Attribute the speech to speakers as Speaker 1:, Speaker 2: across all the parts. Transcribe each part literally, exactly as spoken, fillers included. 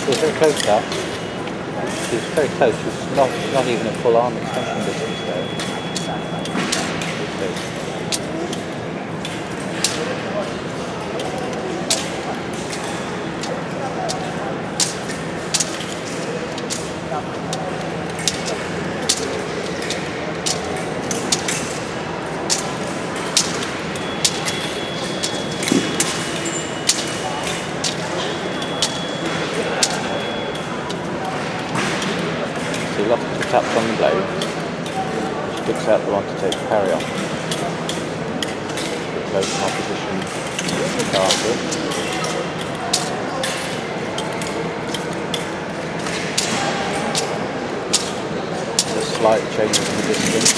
Speaker 1: She's very close to that. She's very close. She's not not even a full arm extension distance there. Taps on the blade, she picks out the one to take parry off. Close opposition target. A slight change in the distance.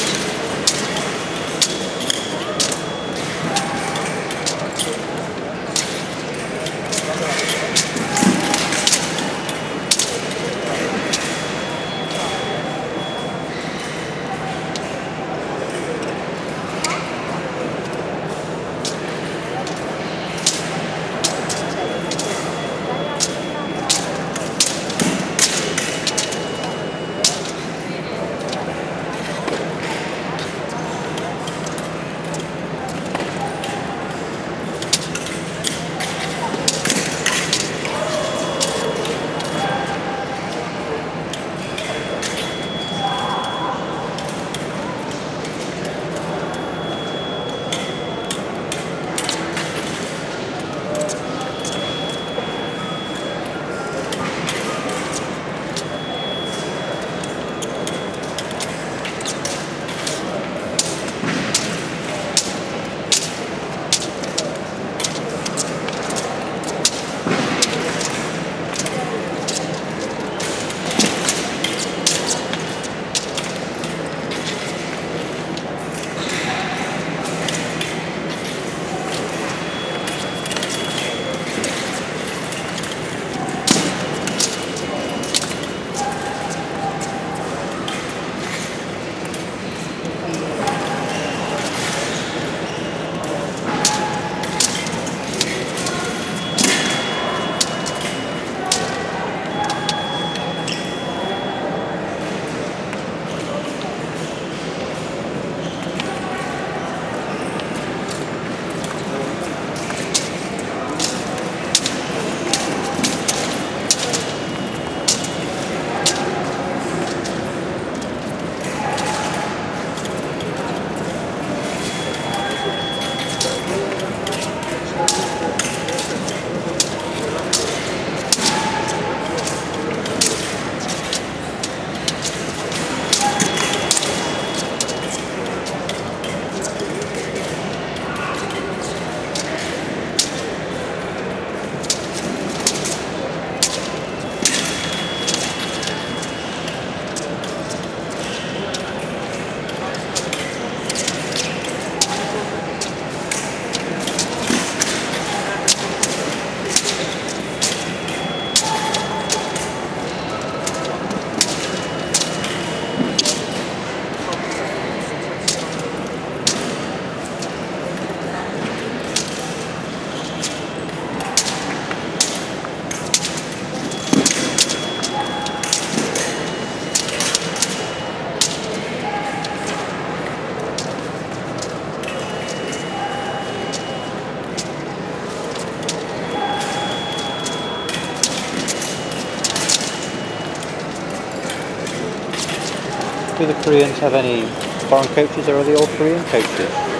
Speaker 1: Do the Koreans have any foreign coaches, or are they all Korean coaches?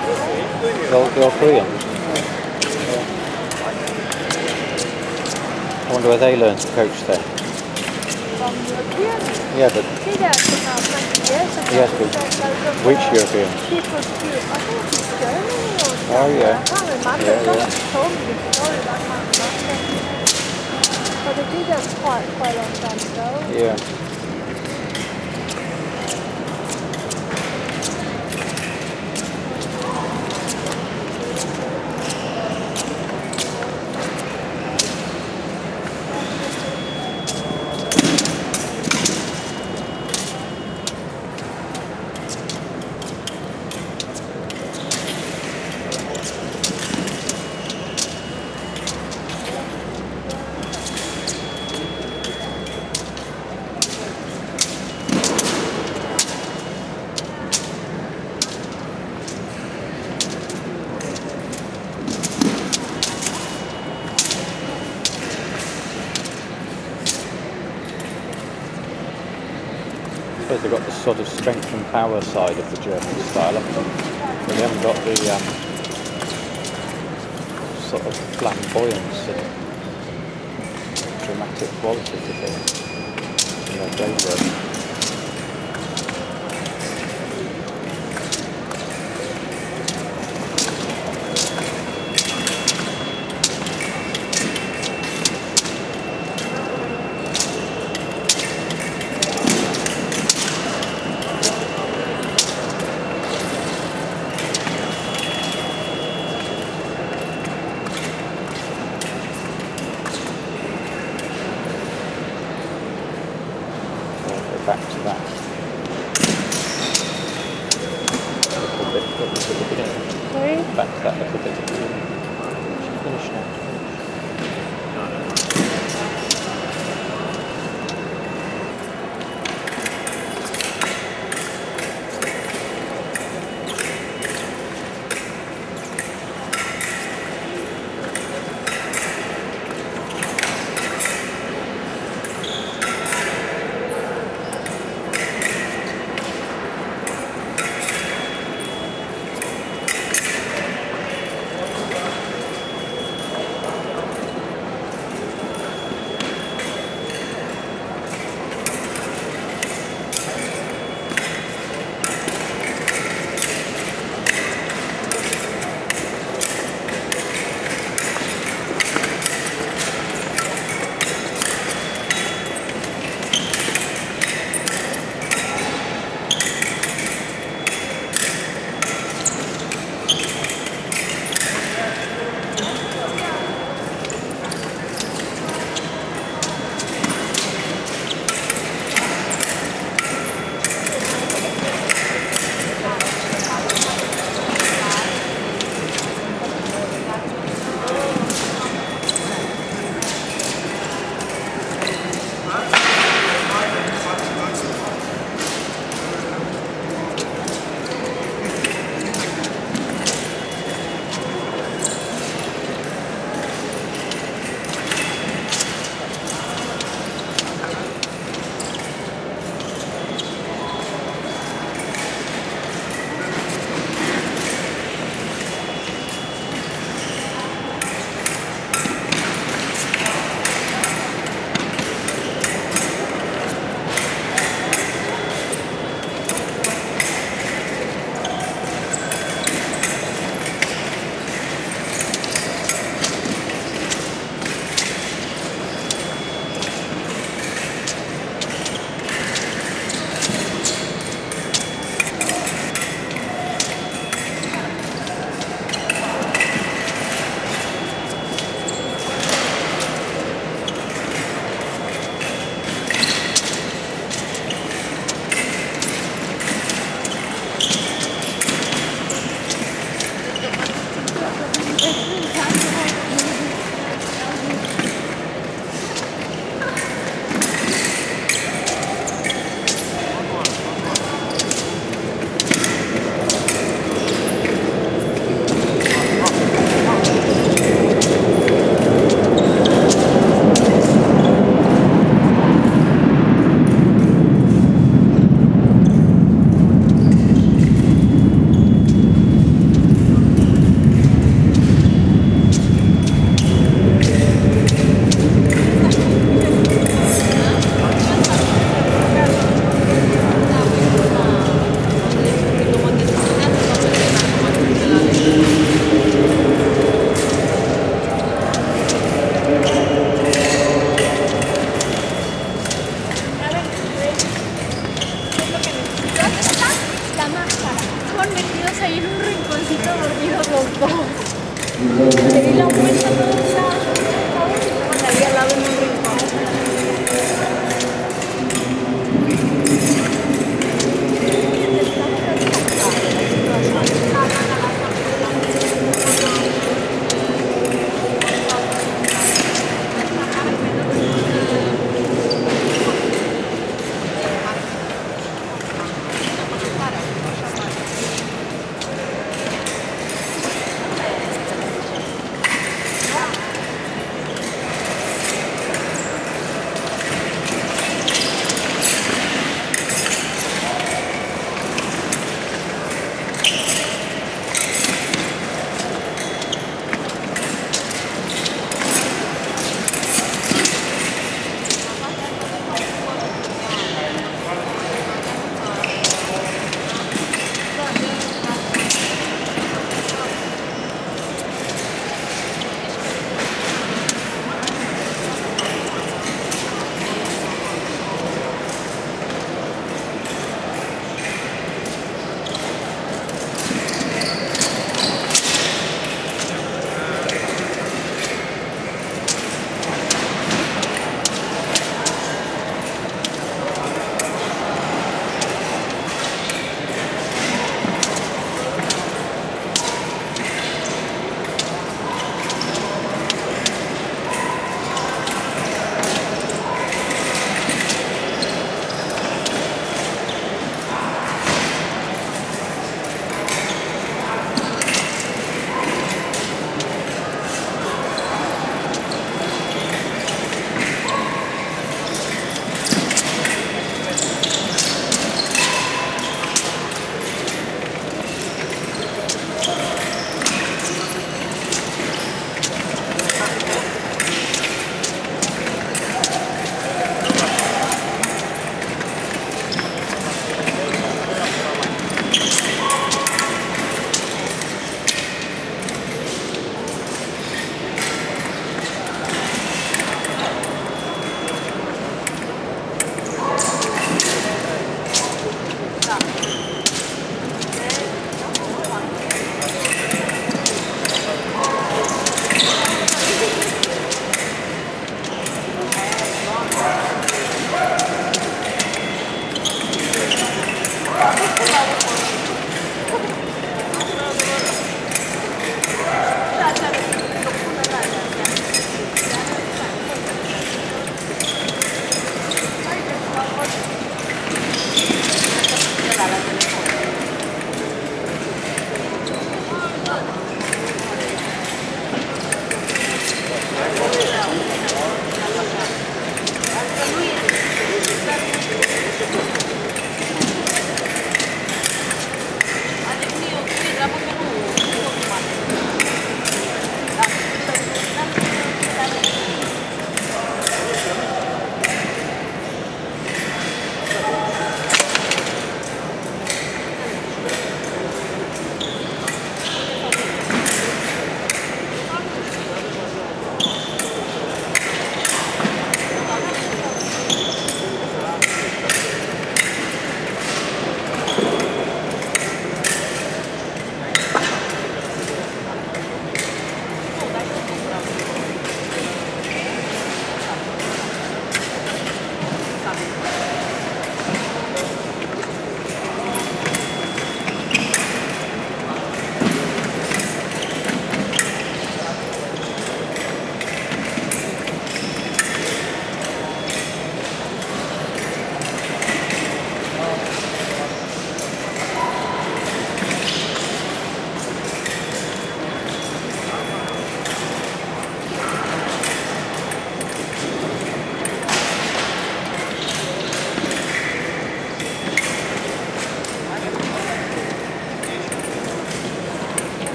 Speaker 1: They're all, they're all Korean. I wonder where they learn to coach then.
Speaker 2: From European?
Speaker 1: Yeah, but... Yes, but which European?
Speaker 2: People too. I think it's Germany or something.
Speaker 1: Oh yeah.
Speaker 2: I can't remember.
Speaker 1: Yeah,
Speaker 2: Someone
Speaker 1: yeah.
Speaker 2: told me the story, but I can't remember. But they did that quite, quite a long time ago.
Speaker 1: Yeah. suppose they've got the sort of strength and power side of the German style, haven't they? But they haven't got the um, sort of flamboyance and dramatic quality to them in their day work.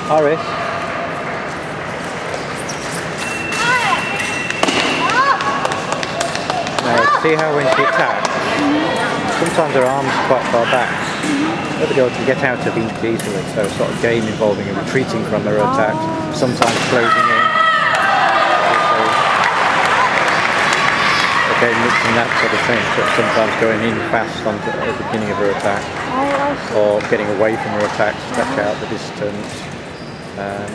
Speaker 1: Iris. Now, see how when she attacks, sometimes her arms are quite far back. The other girl can get out of each easily, so it's sort of game involving her retreating from her attacks, sometimes closing in. Okay, mixing that sort of thing, so sometimes going in fast on the, at the beginning of her attack, or getting away from her attack to stretch out the distance. Um,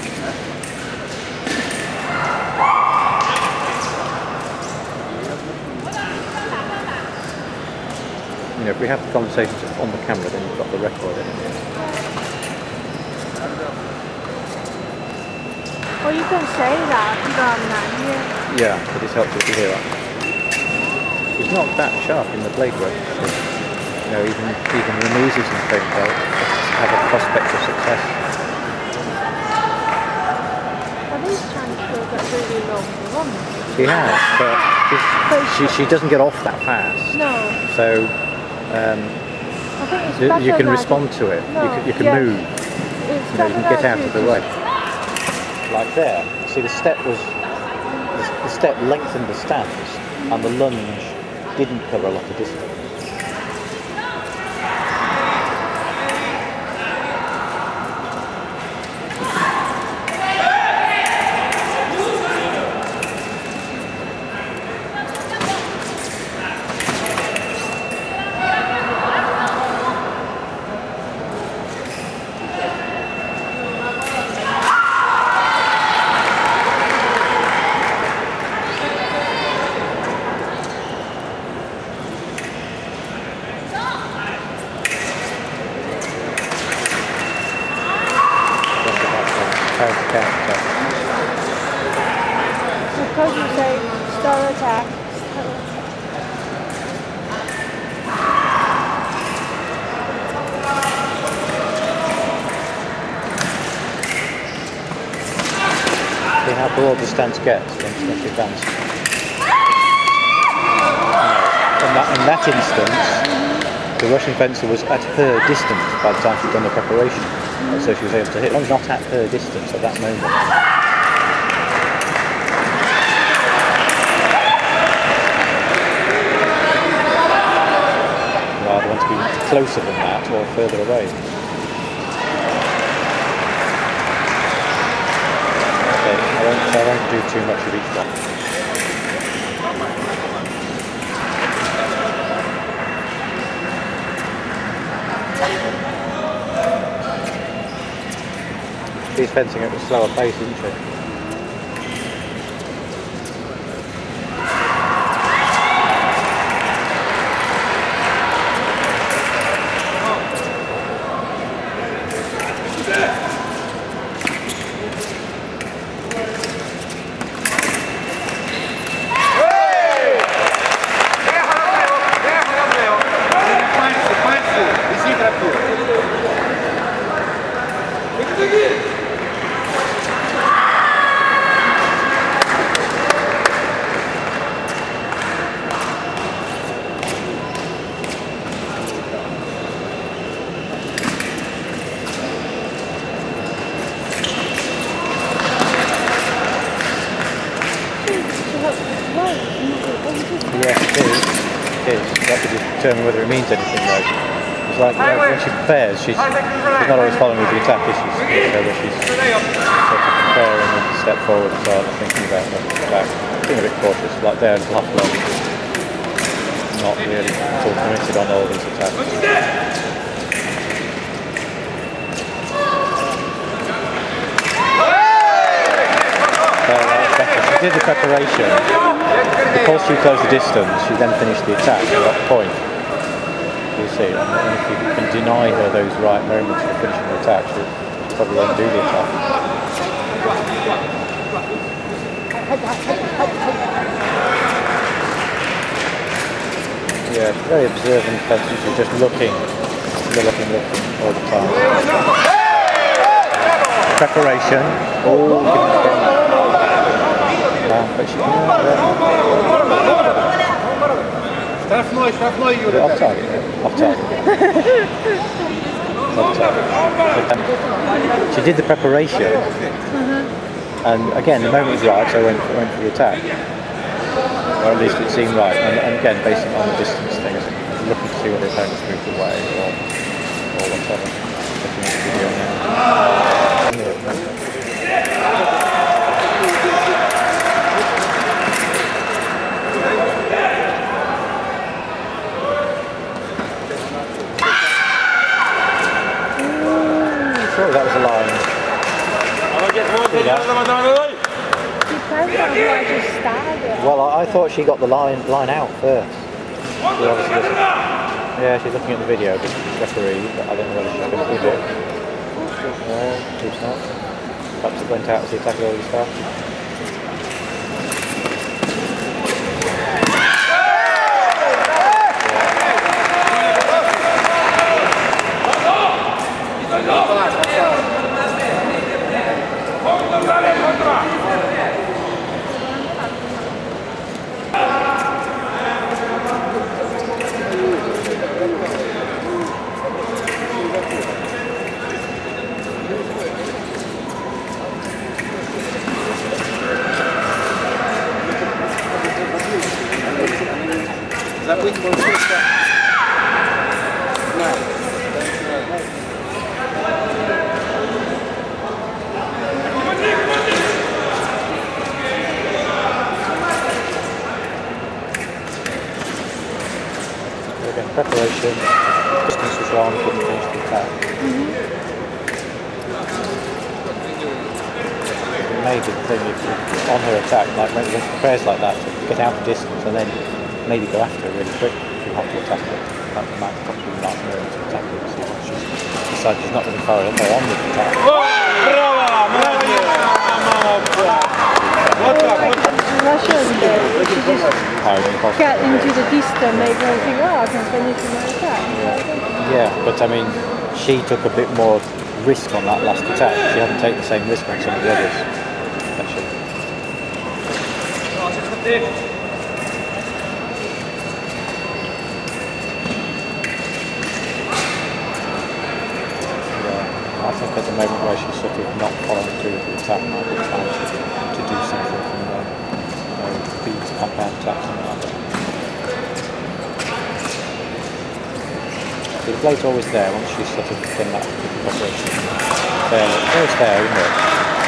Speaker 1: you know, if we have the conversations on the camera, then you've got the record in it.
Speaker 2: Well, you can say that, you don't have that here.
Speaker 1: Yeah, but it's helpful to hear that. He's not that sharp in the blade work. So, you know, even even remises and things will have a prospect of success.
Speaker 2: Well, these trying to go that really long run.
Speaker 1: She has, but, but she she doesn't get off that fast.
Speaker 2: No.
Speaker 1: So um,
Speaker 2: I think it's
Speaker 1: you, you can
Speaker 2: now
Speaker 1: respond to it.
Speaker 2: No,
Speaker 1: you can, you can
Speaker 2: yes.
Speaker 1: move.
Speaker 2: It's
Speaker 1: you know, you can get out of the way.
Speaker 2: Just...
Speaker 1: Like there. See, the step was the, the step lengthened the stance, and the lunge didn't cover a lot of distance.
Speaker 2: Suppose you say start attack.
Speaker 1: See how broad the stance gets when she advances. In that, in that instance, the Russian fencer was at her distance by the time she'd done the preparation, so she was able to hit. I was not at her distance at that moment. Rather want to be closer than that or further away. Okay, I won't, I won't do too much of each one. She's fencing at a slower pace, isn't she? Determine whether it means anything though. It's like uh, when she prepares, she's, she's not always following with the attack, is she? So that she's sort of preparing and step forward as well, thinking about the back, being a bit cautious, like there, half blow, not really full committed on all these attacks. So that's better. She did the preparation. Because she closed the distance, she then finished the attack at that point. You see, and if you can deny her those right moments for finishing the attack, she probably won't do the attack. Yeah, she's very observant, she's just looking, looking, looking all the time. Preparation, all uh, but she can uh, off target, off target. Off target. But, um, she did the preparation,
Speaker 2: Uh-huh.
Speaker 1: and again, the moment was right, so I went, went for the attack. Or at least it seemed right. And, and again, based on the distance thing, I was looking to see whether the opponents moved away or, or whatever. Looking at the video now. Sorry, that was a line. Well, I, I thought she got the line line out first. She obviously doesn't. Yeah, she's looking at the video, but she's referee, but I don't know whether she's going to do it. No, she's not. Perhaps it went out as the attack already started. Again, preparation, distance was wrong, couldn't finish the attack.
Speaker 2: Mm-hmm.
Speaker 1: Maybe the thing if you, on her attack, like when she prepares like that, to get out of distance and then maybe go after her really quick if you have to attack her. That might possibly not know to attack her and see what she's decided she's not going to fire her on with the attack.
Speaker 2: Russian though, she just get into the distance, maybe I think, oh, I can finish my attack.
Speaker 1: Yeah. yeah, but I mean, she took a bit more risk on that last attack. She hadn't taken the same risk on some of the others, actually. Yeah, I think at the moment where she's sort of not following through with the attack might be time to, to do something from there. You know, beat compound attack, something like that. The blade's always there once she's sort of done that preparation. There, there it's there, isn't it?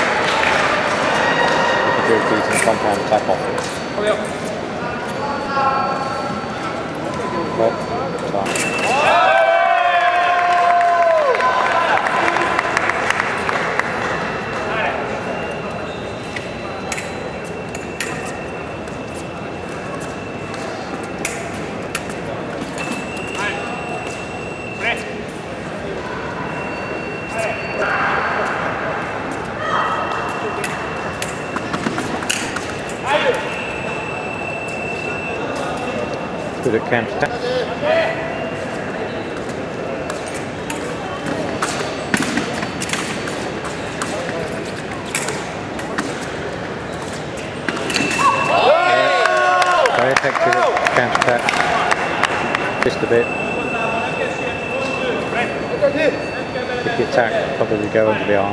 Speaker 1: You can do a beat and a compound attack off it. Well, time. Good at counter attack. Yeah. Very effective at counter attack. Just a bit. If the attack probably go under the arm.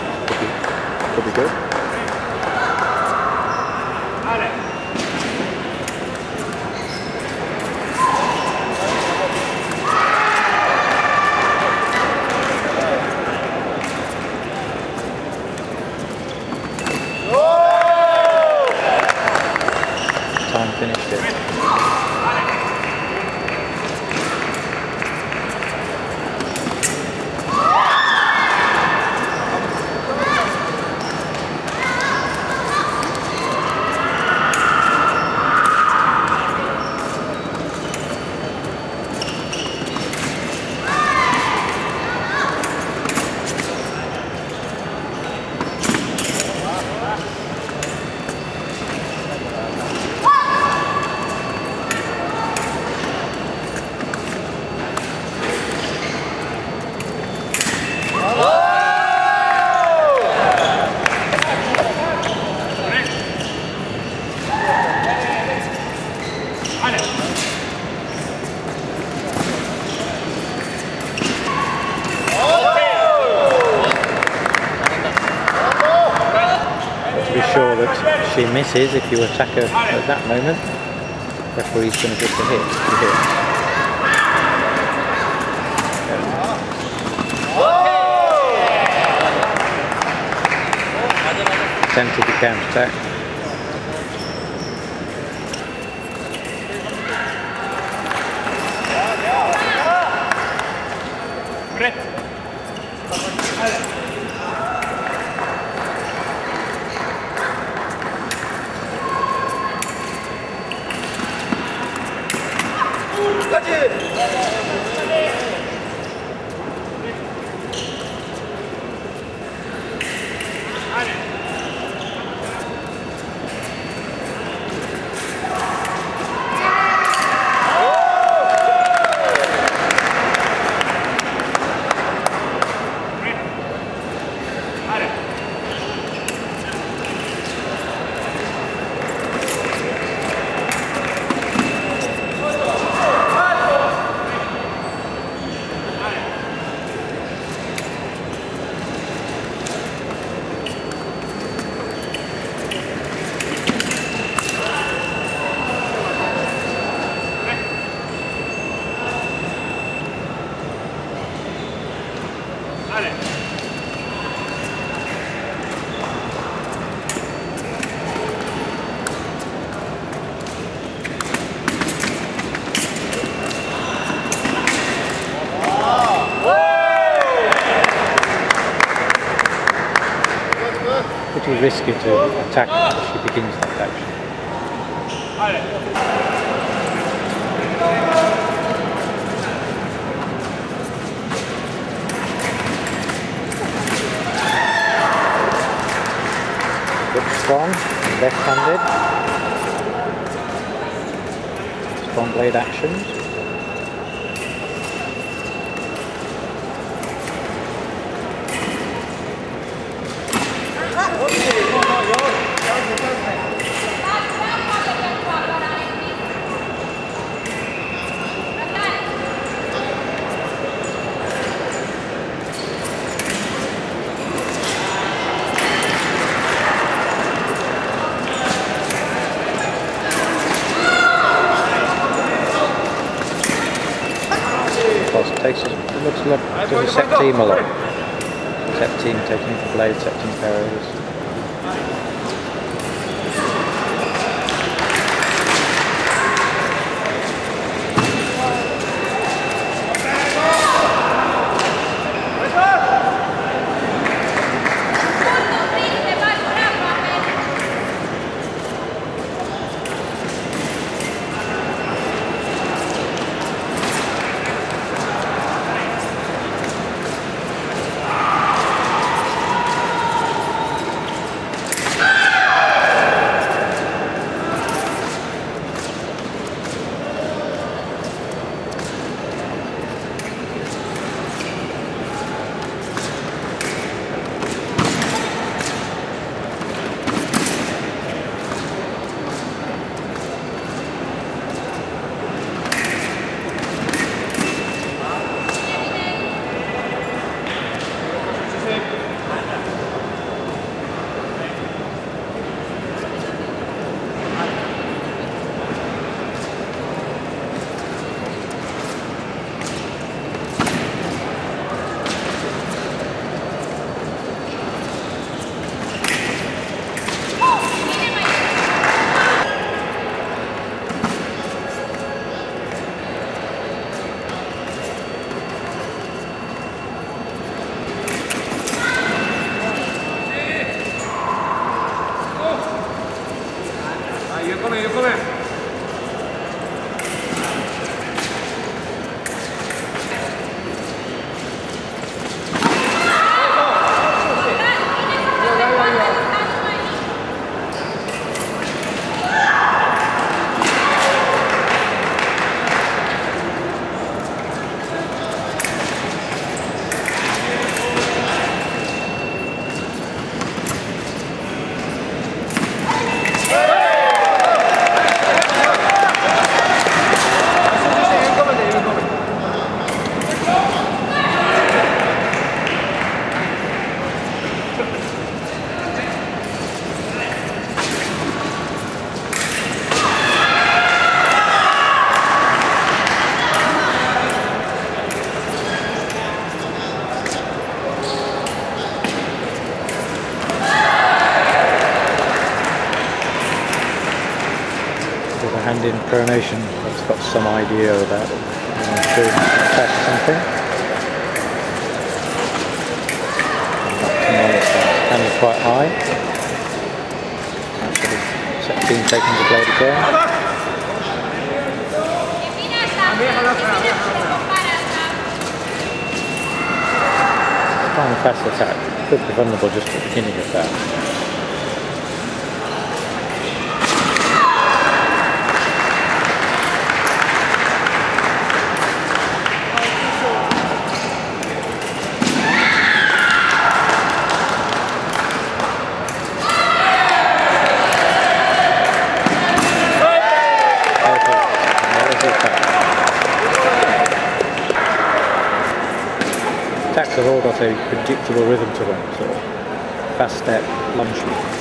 Speaker 1: Could be, could be good. Time finished it. She misses if you attack her at that moment. The referee's going to give the hit. The hit. Attempted the counter attack. Pretty risky to attack as she begins that action. Looks strong, left-handed. Strong blade actions. Takes it, looks like does a set team a lot. Set team taking the blade, set team parries. and in pronation it's got some idea about doing attack or something. And it's quite high. Being taken to blade again. Quite a fast attack. Could be vulnerable just at the beginning of that. Attacks have all got a predictable rhythm to them, sort of fast step, lunge.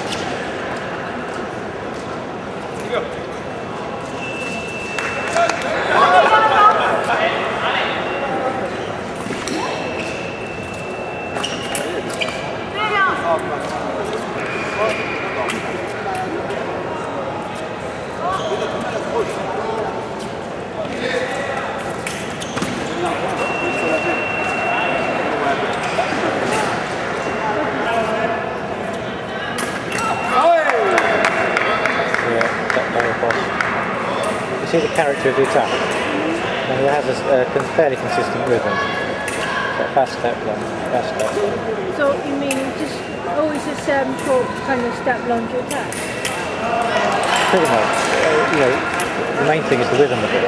Speaker 1: See the character of the attack, and it has a uh, fairly consistent rhythm. So fast step, lunge, fast step, lunge.
Speaker 2: So you mean just always the same short kind of step lunge attack?
Speaker 1: Pretty much. Uh, you know, the main thing is the rhythm of it.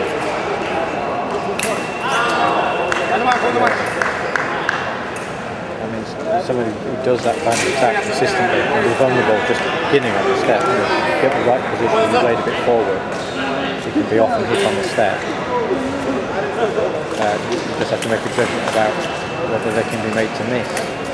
Speaker 1: I mean, somebody who does that kind of attack consistently can be vulnerable just at the beginning of the step. You know, get the right position and blade a bit forward. You can be off and hit on the step. Uh, you just have to make a judgment about whether they can be made to miss.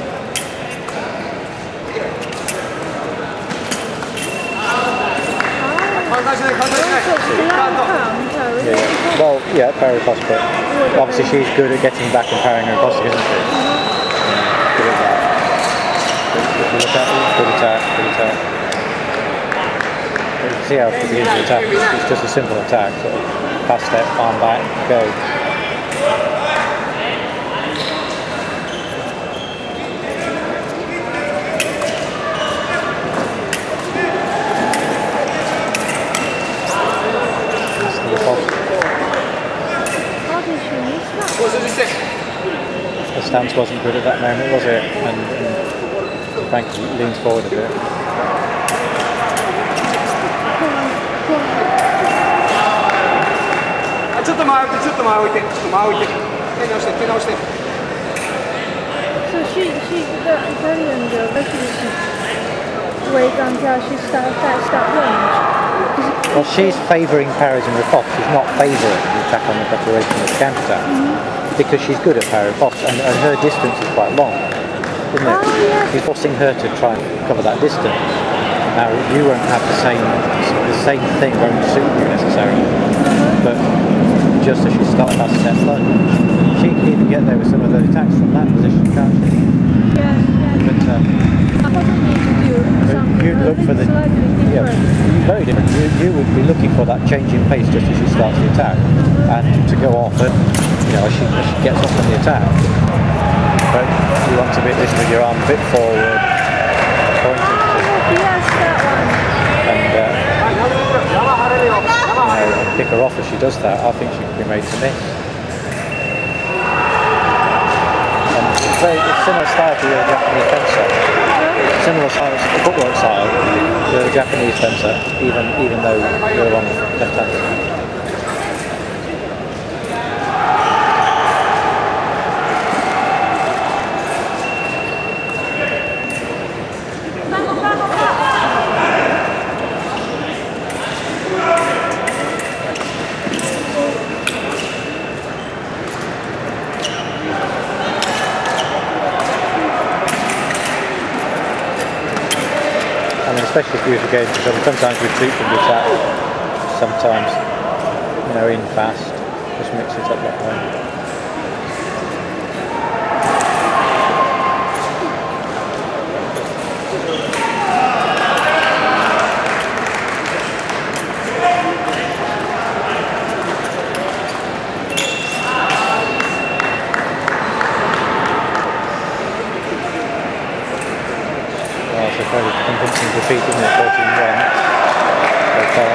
Speaker 1: Yeah, yeah. Well, yeah, parry across, but obviously she's good at getting back and parrying her across, isn't she? Yeah, good at that. Good attack, good attack, good attack. You can see how at the beginning of the attack, it's just a simple attack, sort of fast step, arm back, go.
Speaker 2: How did she miss that?
Speaker 1: The stance wasn't good at that moment, was it? And, and Frank leans forward a bit.
Speaker 2: So she, she, the Italian girl, she's way down there, she started fast step lunge.
Speaker 1: Well, she's favouring parries and ripoffs. She's not favouring the attack on the preparation of the counter attack. Mm-hmm. Because she's good at parry ripoffs, and, and her distance is quite long, isn't it?
Speaker 2: Oh, yes.
Speaker 1: He's forcing her to try and cover that distance. Now, you won't have the same, the same thing won't suit you necessarily, but just as she starts that step lunge, she can even get there with some of the attacks from that position, can't she?
Speaker 2: Yes, yes.
Speaker 1: But, um,
Speaker 2: I probably need to do something
Speaker 1: you'd look for the, yeah, very different. You, you would be looking for that change in pace just as she starts the attack, and to go off and, you know, as she, as she gets off on the attack. But you want to be this with your arm a bit forward, pointing to,
Speaker 2: yes, that one.
Speaker 1: and uh, you know, pick her off as she does that. I think she can be made to miss. And it's very it's similar style to your Japanese fencer. Similar style, footwork style to the Japanese fencer, even even though you're on left-handed. Especially if you use a game, because sometimes retreat from the attack, sometimes, you know, in fast, just mix it up that way. convincing defeat, isn't it? fourteen one so far.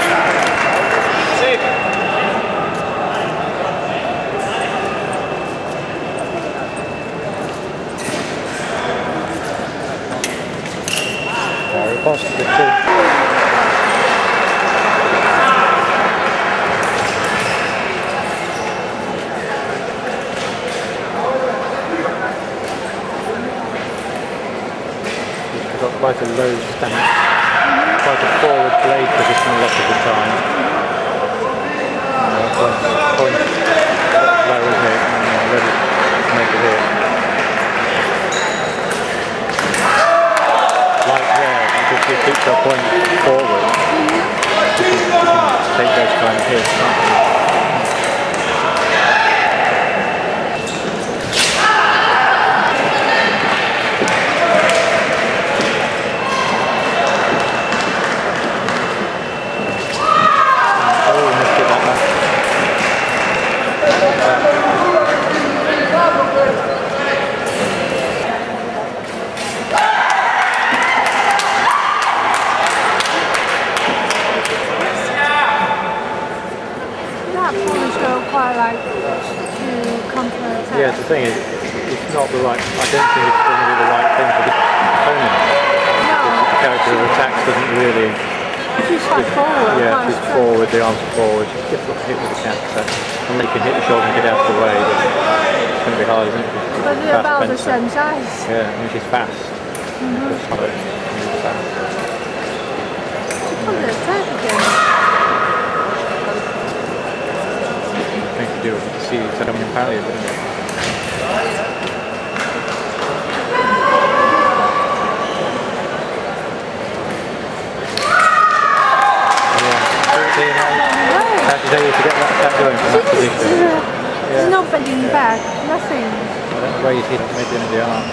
Speaker 1: Very positive too. Got quite a low stance, mm-hmm. quite a forward blade position a lot of the time. Uh, point, point low, isn't it? And ready to make it here. Like there, if you keep your point forward, you can, you can take those kind of hits. Yeah, the thing is, it's not the right, I don't think it's going to be the right thing for the opponent. No. The character of attacks doesn't really...
Speaker 2: She's quite forward.
Speaker 1: Yeah, she's forward, the arms are forward. She's difficult to hit with the counter. And they can hit the shoulder and get out of the way, but it's going to be hard, isn't it?
Speaker 2: But they're about the same size.
Speaker 1: Yeah, I mean she's fast. Mm-hmm. She's fast.
Speaker 2: She comes to attack again.
Speaker 1: Thing to do with it. See, it's a parry, isn't it? How she's able to get that attack going from that position.
Speaker 2: There's yeah. no bending yeah. back, nothing.
Speaker 1: I don't know where you see it maybe in the arm.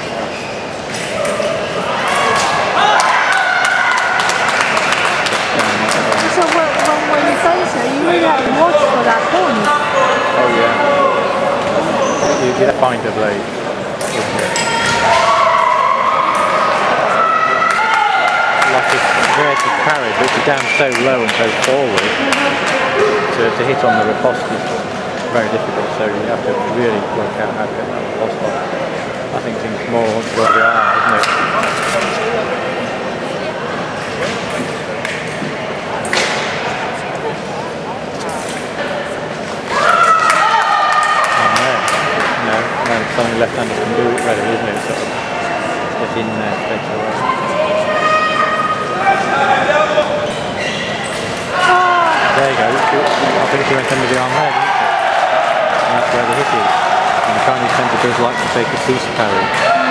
Speaker 2: So when, when, when you face her, you really have to watch for that point.
Speaker 1: Oh yeah. You get a find a blade. Like it's there to parry, but it's down so low and so forward. Mm-hmm. to, to hit on the riposte is very difficult, so you have to really work out how to get that riposte on. I think it's more where we are, isn't it? And there, no, no, something left-handers can do it readily, isn't it? So get in there straight away. There you go, I think she went under the arm there, didn't she? And that's where the hit is. And the Chinese centre does like to take a piece parry.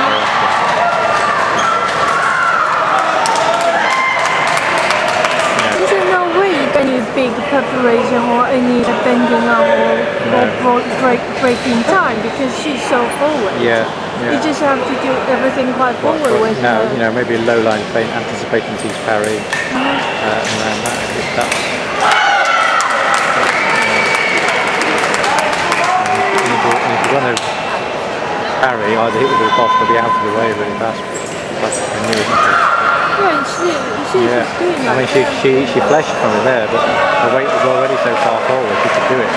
Speaker 2: Is there no way any big preparation or any bending arm or, no. or break, breaking time because she's so forward?
Speaker 1: Yeah, yeah.
Speaker 2: You just have to do everything quite forward what, what, with
Speaker 1: no,
Speaker 2: her.
Speaker 1: You know, maybe a low line feint, anticipating piece parry. Mm-hmm. uh, and then that, if that's if you want to parry, either hit with the riposte or be out of the way really fast. Like a new, isn't it?
Speaker 2: Yeah, she, she's
Speaker 1: yeah.
Speaker 2: just doing
Speaker 1: I mean,
Speaker 2: like
Speaker 1: she, she, she fleshed from it there, but the weight was already so far forward, she could do it.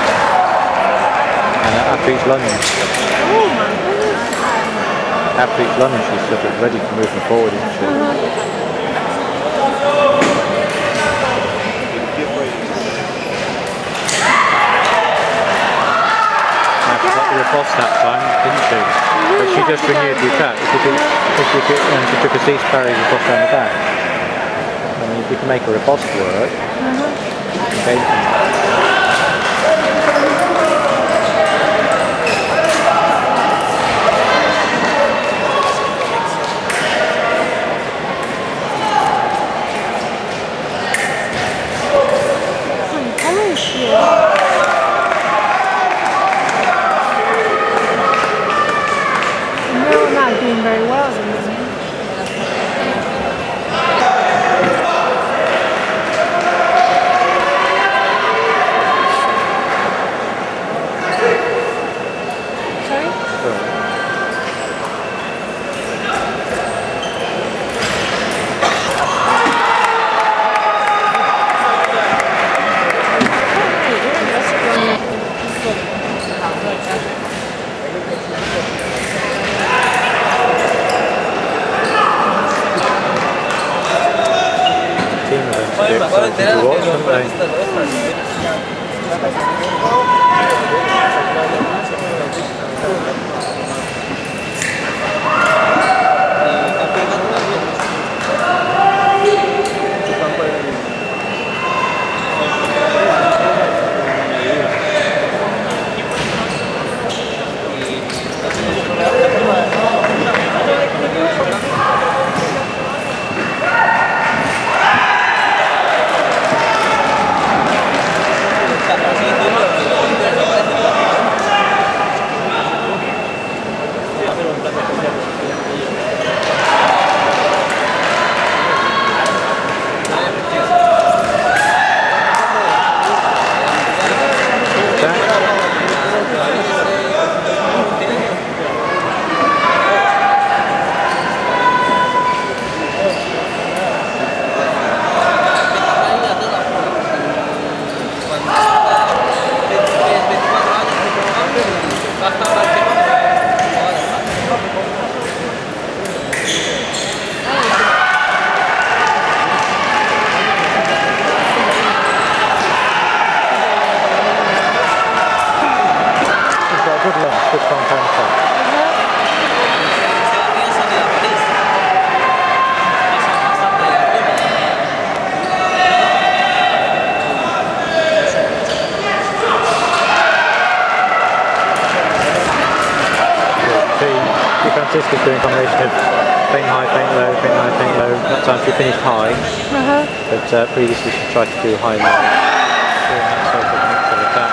Speaker 1: And after each lunge,
Speaker 2: oh my goodness.
Speaker 1: After each lunge, she's sort of ready to move them forward, isn't she? Uh-huh. Riposte that time, didn't she? But she just renewed the attack. If you could, if you could, and she took a cease parry riposte down the back. I mean, if you can make a riposte work, uh-huh. okay.
Speaker 2: Doing very well.
Speaker 1: be exciting to watch, wouldn't they? Francisca's doing a combination of feint high, feint low, feint high, feint low. That time she finished high, uh-huh. but uh, previously she tried to do high low. Doing that sort of mix of attack.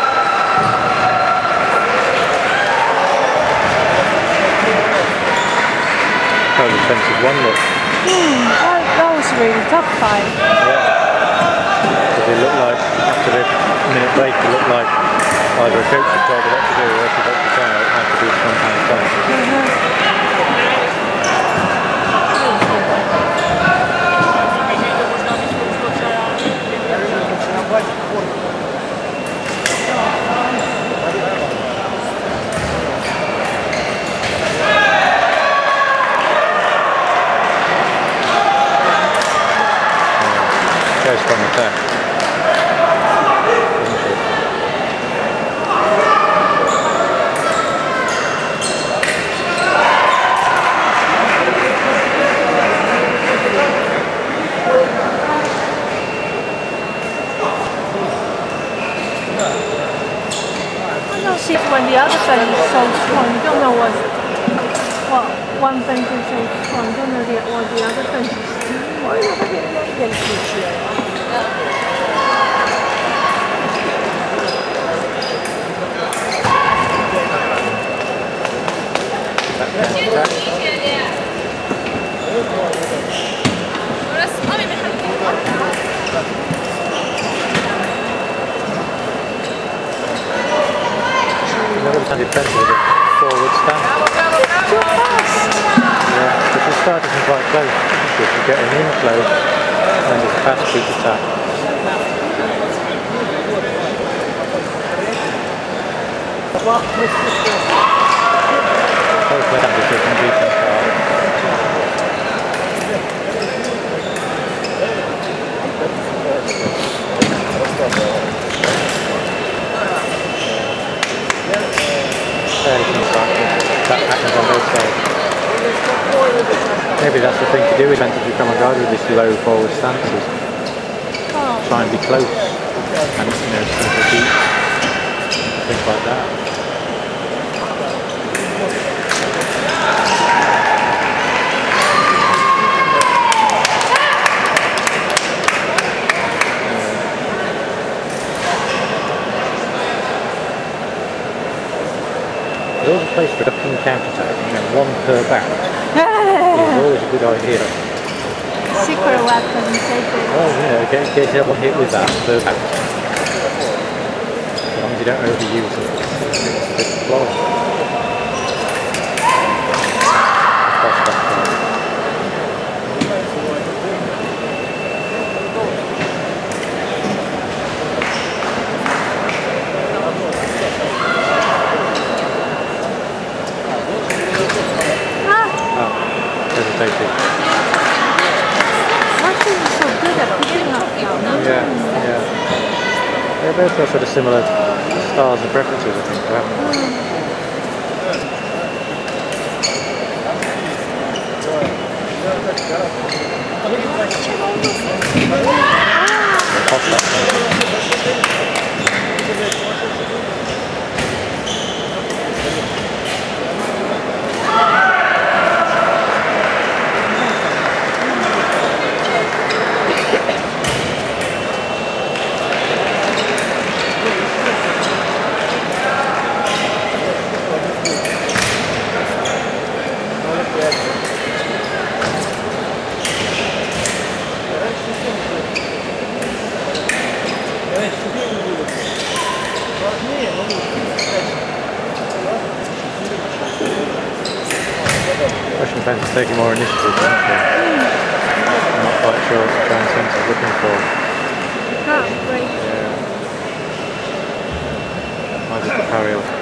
Speaker 1: Quite a defensive one, look.
Speaker 2: Hmm, that, that was a really tough fight.
Speaker 1: Yeah. It looked like, after the minute break, it looked like either a coach had told her what to do or she got to try out how to do some kind of fight. Uh-huh. Very strong attack.
Speaker 2: When the other fence is so strong, you don't know what, what one fence is so strong, you don't know the, what the other fence is
Speaker 1: Defensive with a forward stand.
Speaker 2: Too fast!
Speaker 1: Yeah, but she started from quite close. She's getting in close and it's a fast beat attack. Both left-handed so can beat them that happens on both sides. Maybe that's the thing to do with vintage Amgad with this low forward stances. Oh. Try and be close and, you know, simple beats, things like that. There's always a place for ducking counter-attack, you know, one per bout is always a good idea.
Speaker 2: Secret weapon, sacred.
Speaker 1: Well, you know, get, get yourself hit with that per bout. As long as you don't overuse it, it's a bit flawed.
Speaker 2: Martin is so good at picking up now.
Speaker 1: Yeah, yeah. They're both got sort of similar styles and preferences, I think, haven't they? Russian fans are taking more initiative, aren't they? I'm not quite sure what the Crown Centre is looking for.
Speaker 2: Can't break.
Speaker 1: Yeah. Might just carry on.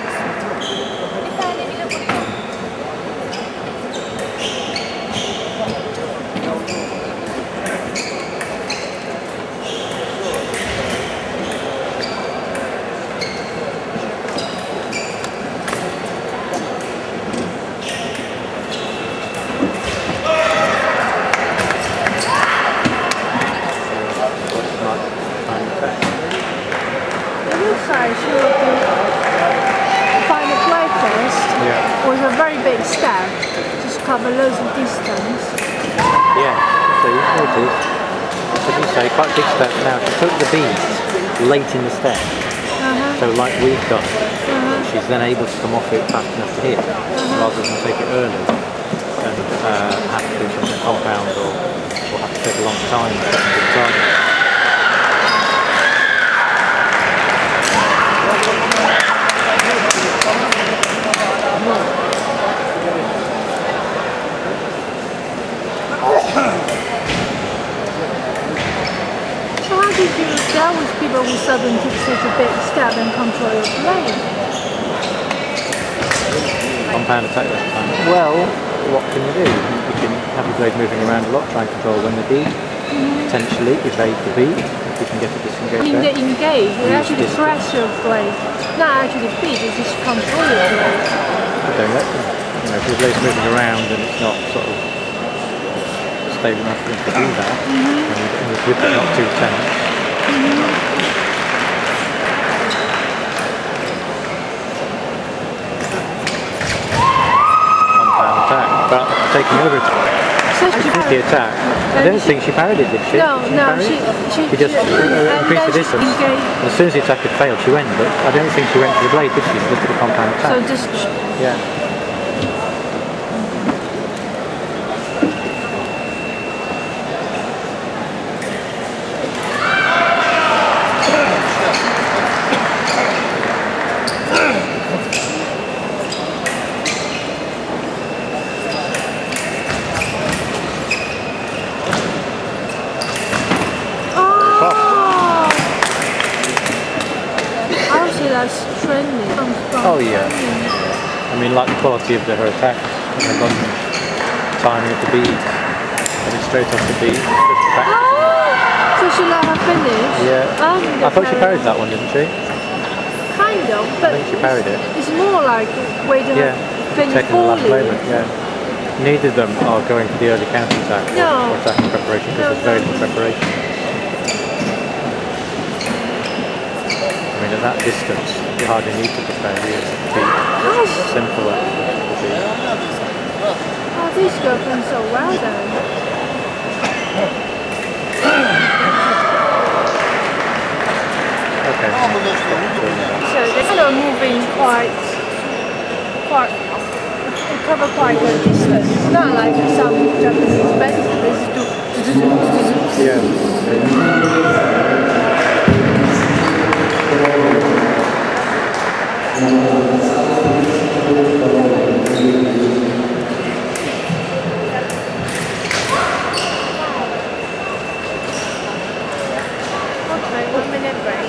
Speaker 2: Stab, just cover loads of distance.
Speaker 1: Yeah, so you notice, as you say, quite big step now. She took the beads late in the step, uh-huh. so like we've done, uh-huh. she's then able to come off it fast enough to hit, uh-huh. rather than take it early and uh, have to do something compound or, or have to take a long time to get a good target.
Speaker 2: There was people who suddenly took such a big stab and control your blade.
Speaker 1: Compound attack that time. Well, what can you do? You can have your blade moving around a lot, try and control when the beat. Mm-hmm. Potentially evade the beat, if you can get a disengage.
Speaker 2: I mean, the engage, you actually press your blade. Not actually beat, it's just control your blade.
Speaker 1: I don't know. You know, if your blade's moving around and it's not sort of stable enough for them to do that, mm-hmm. and the grip is not too tense. Mm-hmm. Compound attack, but taking over it.
Speaker 2: So she
Speaker 1: the attack. I don't think she parried it, did she?
Speaker 2: No,
Speaker 1: she
Speaker 2: no, she, she,
Speaker 1: she just
Speaker 2: she,
Speaker 1: uh, increased the distance. As soon as the attack had failed, she went, but I don't think she went for the blade, did she? She did the compound attack.
Speaker 2: So just...
Speaker 1: Yeah. Oh yeah, I mean like the quality of the, her attacks, her London timing of the beads, and it's straight off the beat.
Speaker 2: Oh, so she let her finish?
Speaker 1: Yeah, um, I thought she parried that one, didn't she?
Speaker 2: Kind of, but
Speaker 1: I think she parried it.
Speaker 2: It's more like waiting
Speaker 1: yeah,
Speaker 2: her finish
Speaker 1: taking the last
Speaker 2: fully.
Speaker 1: moment, yeah. Neither of them are going for the early counter attack
Speaker 2: no.
Speaker 1: or, or attacking preparation because no, there's very little preparation. I mean, at that distance, you hardly need to prepare, really. It's oh. simple at the beat.
Speaker 2: Oh, these go from so well then.
Speaker 1: Okay.
Speaker 2: So they're kind of moving quite, quite, they cover quite a distance. It's not like some Japanese bands, do.
Speaker 1: Yeah.
Speaker 2: Okay, one minute break.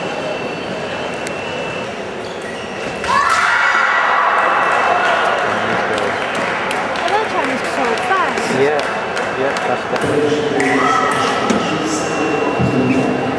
Speaker 2: Oh, that time is so fast.
Speaker 1: Yeah, yeah, that's definitely.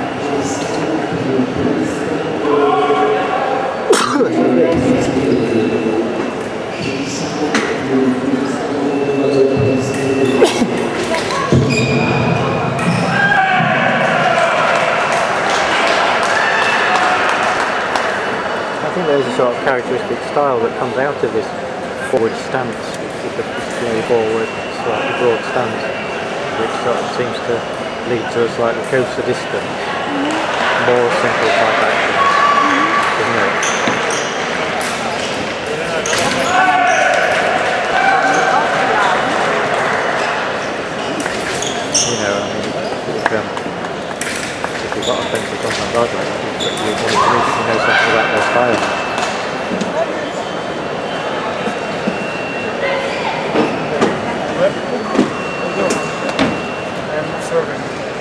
Speaker 1: There's a sort of characteristic style that comes out of this forward stance, with the very forward, slightly broad stance, which sort of seems to lead to a slightly closer distance, mm-hmm. more simple type actions, mm-hmm. isn't it? You know, I mean, if, um, if you've got offensive sometimes like that, you want to immediately know something about their style.
Speaker 3: Serving.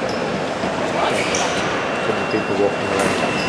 Speaker 1: People walking around.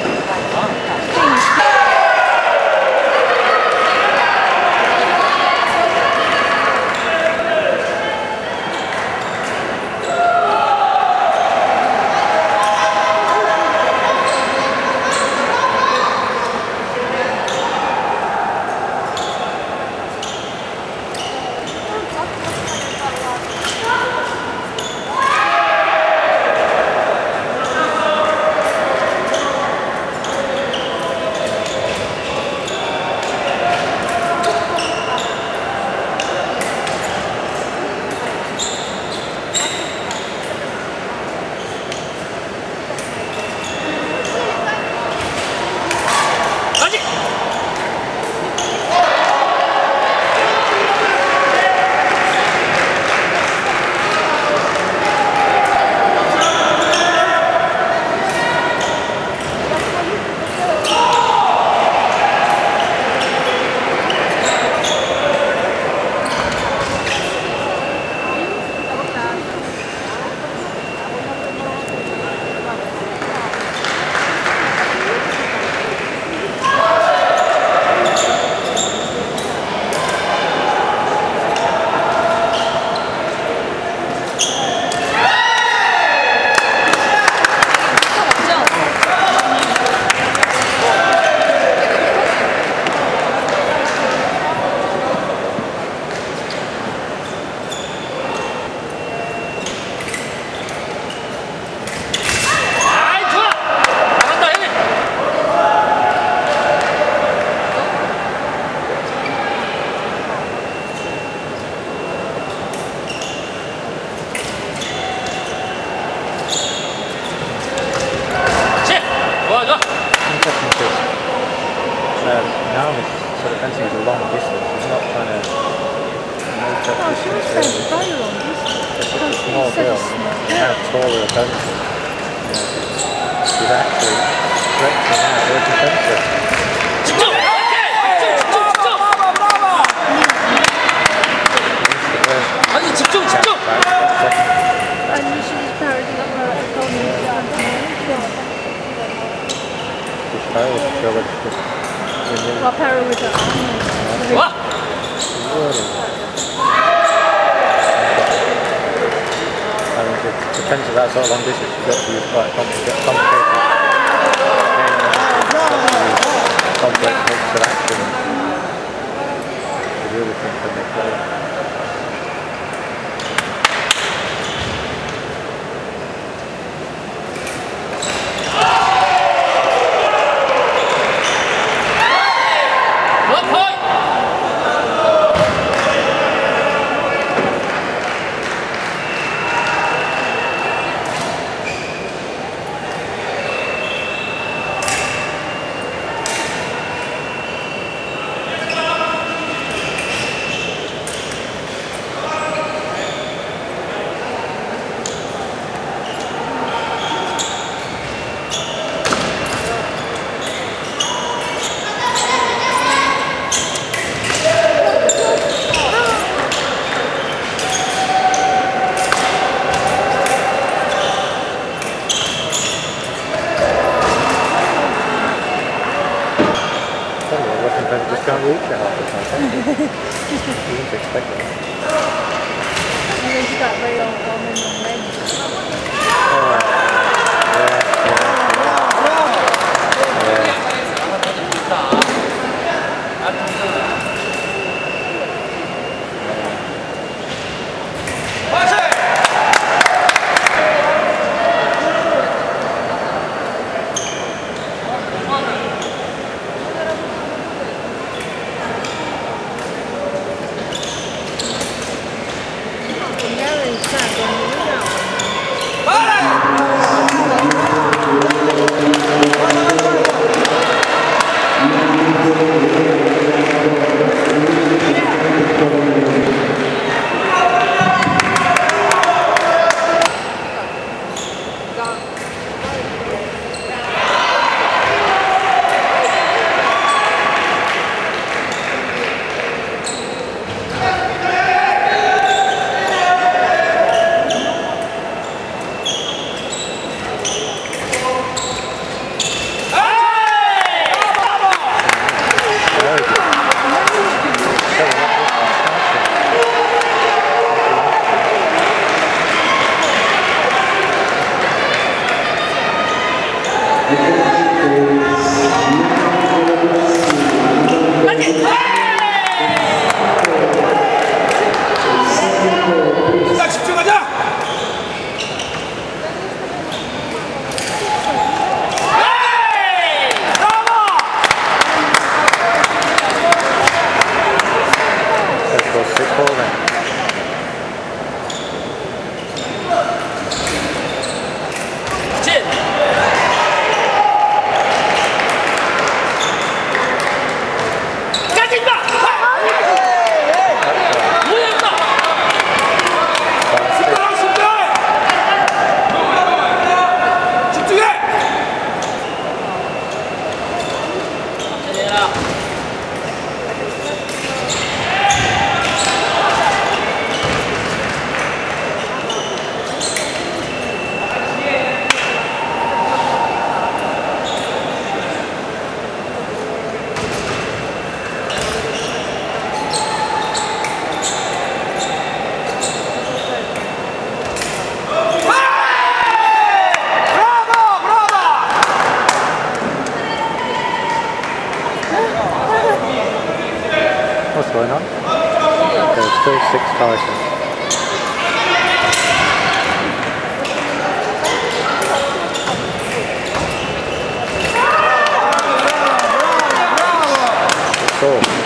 Speaker 1: Defense of that sort of long distance, you've got to use quite a complicated, complicated complex mix of action to really think of it well. Can't reach it half the time. You wouldn't expect that.
Speaker 2: And then she's got very long arm and long legs.
Speaker 1: Oh, yeah, yeah, yeah. yeah. six titles. Cool.